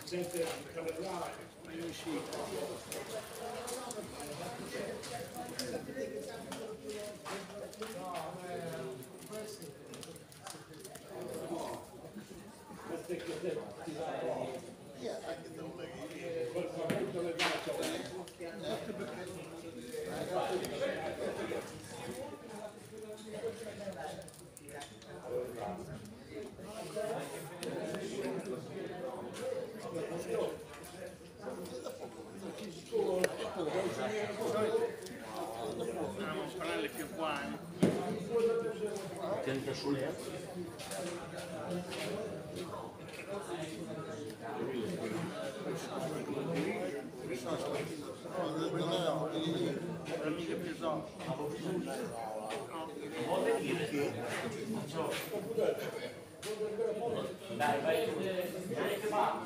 Dai, vai, che va?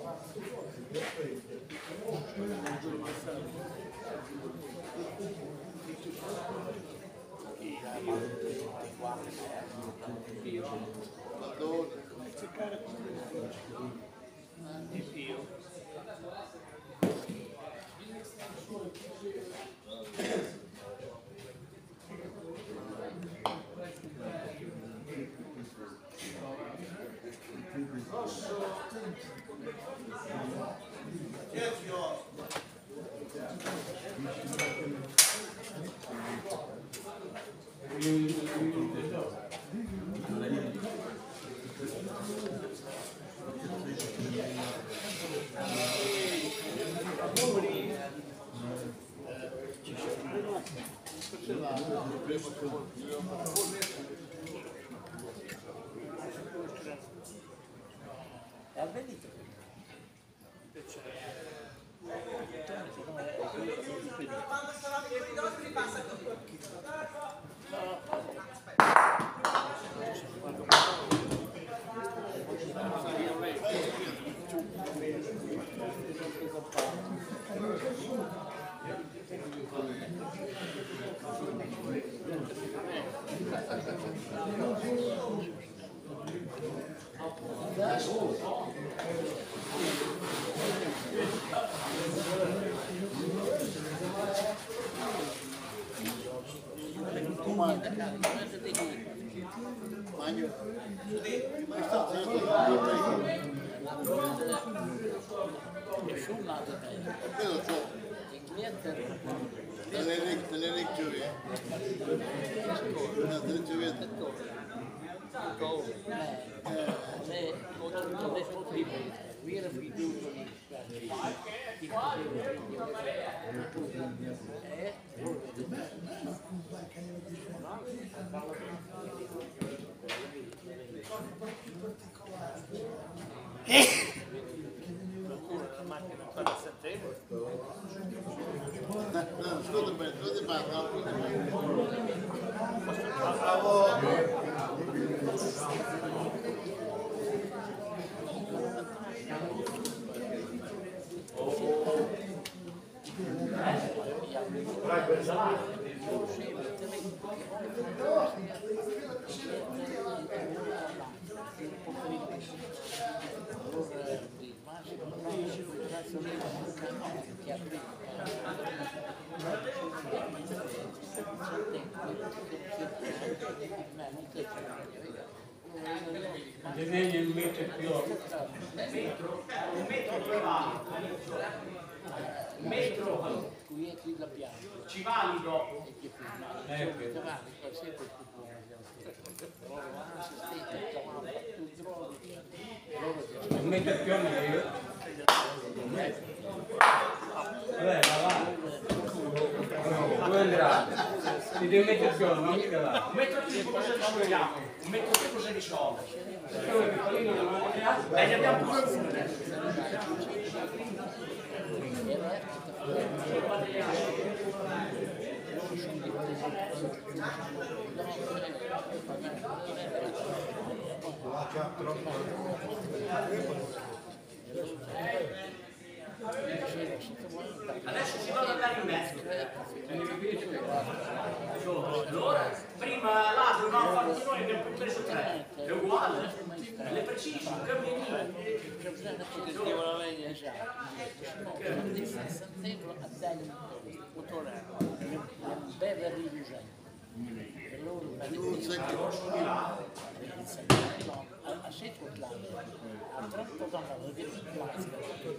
Ci valido. Un metro più o meno. Vabbè, va. Dove andrà? Ti devi mettere più, non mica là. Un metro più cosa riscopriamo? Un metro più cosa riscopre? Ne abbiamo pure uno adesso. Adesso si va ad andare in mezzo. Allora, prima là dovevamo fare noi ne ho preso 3, è uguale, le precisi, un camminino. C'è bisogno che devo la legge già. Quindi 60 euro a dare il motore, per riducere. E loro per a 6 quadrati, a 30 dollari di plastica,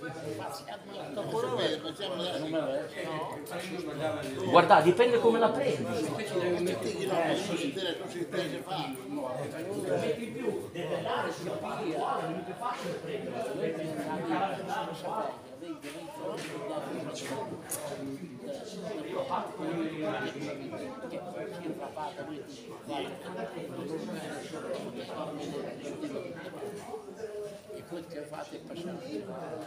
Guarda, dipende come la prendi. Metti in più, deve andare sulla pagina, non è più facile prendere. E quel che fate passare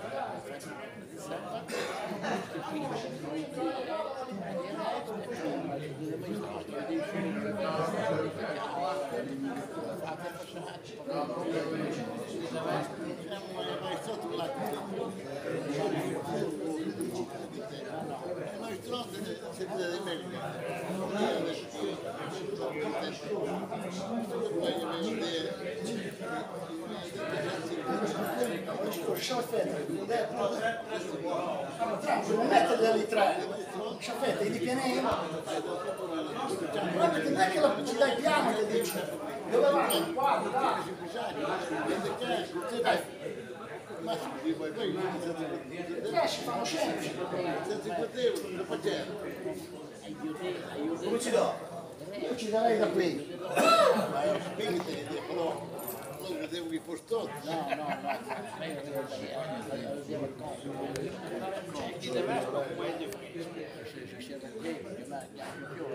non mettere lì tre, sciaffette, li pianei? Non è che ci dai piano che dici, dove vai? Guarda, dai. Riesci, fanno sempre. Come ci do? Io ci darei da qui. Vedevo i postoni. No, chi deve essere meglio se si arrende, ma più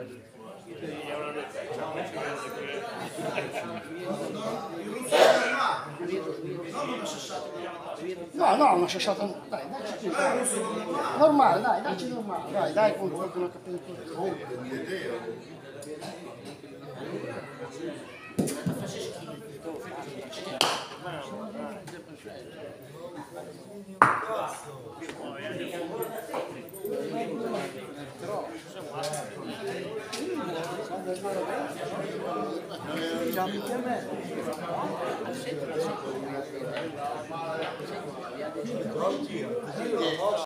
No, una sciasciata. Dai, dacci. Normale, dai, dacci normale. Dai, con una capelli.